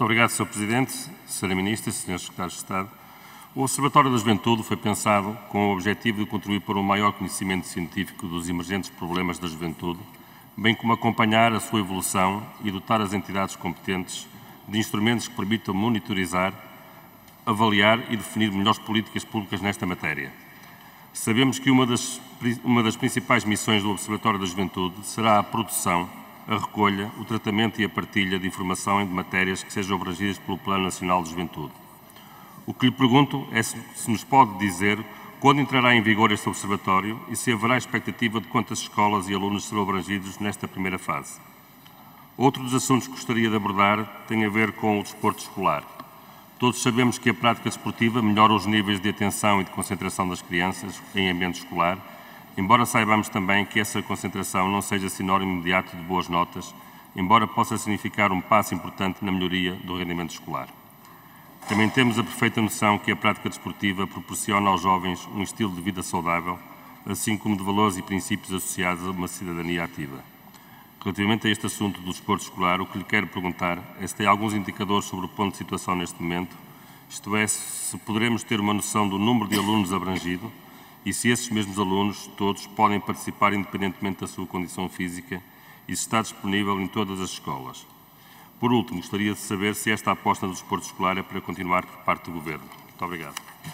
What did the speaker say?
Muito obrigado, Sr. Presidente, Sra. Ministra, Sr. Secretário de Estado. O Observatório da Juventude foi pensado com o objetivo de contribuir para um maior conhecimento científico dos emergentes problemas da juventude, bem como acompanhar a sua evolução e dotar as entidades competentes de instrumentos que permitam monitorizar, avaliar e definir melhores políticas públicas nesta matéria. Sabemos que uma das principais missões do Observatório da Juventude será a produção, a recolha, o tratamento e a partilha de informação de matérias que sejam abrangidas pelo Plano Nacional de Juventude. O que lhe pergunto é se nos pode dizer quando entrará em vigor este Observatório e se haverá expectativa de quantas escolas e alunos serão abrangidos nesta primeira fase. Outro dos assuntos que gostaria de abordar tem a ver com o desporto escolar. Todos sabemos que a prática desportiva melhora os níveis de atenção e de concentração das crianças em ambiente escolar, embora saibamos também que essa concentração não seja sinónimo imediato de boas notas, embora possa significar um passo importante na melhoria do rendimento escolar. Também temos a perfeita noção que a prática desportiva proporciona aos jovens um estilo de vida saudável, assim como de valores e princípios associados a uma cidadania ativa. Relativamente a este assunto do desporto escolar, o que lhe quero perguntar é se tem alguns indicadores sobre o ponto de situação neste momento, isto é, se poderemos ter uma noção do número de alunos abrangido e se esses mesmos alunos todos podem participar independentemente da sua condição física e se está disponível em todas as escolas. Por último, gostaria de saber se esta aposta no desporto escolar é para continuar por parte do Governo. Muito obrigado.